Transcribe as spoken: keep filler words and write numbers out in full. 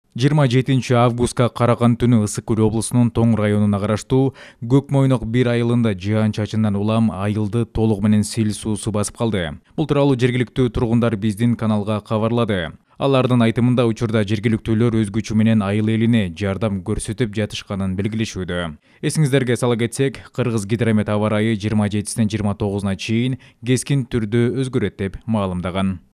жыйырма жетинчи августка караган түнү Ысык Көл облусунун Тоң районуна караштуу Көк Мойнок бир айылында жаан чачындан улам айылды толугу менен сел суусу басып калды. Бул тууралуу жергиликтүү тургундар биздин каналга кабарлады. Алардын айтымында учурда жергиликтүүлөр өз күчү менен айыл элине жардам көрсөтүп жатышканын белгилешүүдө. Эсиңиздерге сала кетсек, Кыргыз гидромет аба ырайы жыйырма жетисинен жыйырма тогузуна чейин кескин түрдө өзгөрөт деп маалымдаган.